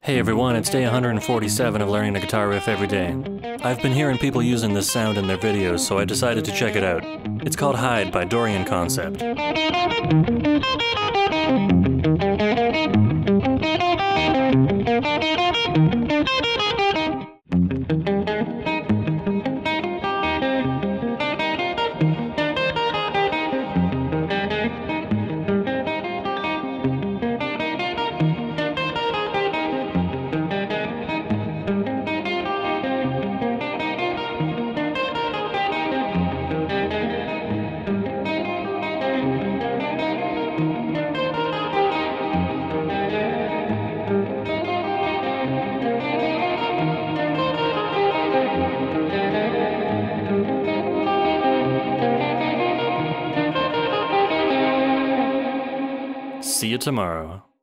Hey everyone, it's day 147 of learning a guitar riff every day. I've been hearing people using this sound in their videos, so I decided to check it out. It's called Hide by Dorian Concept. See you tomorrow.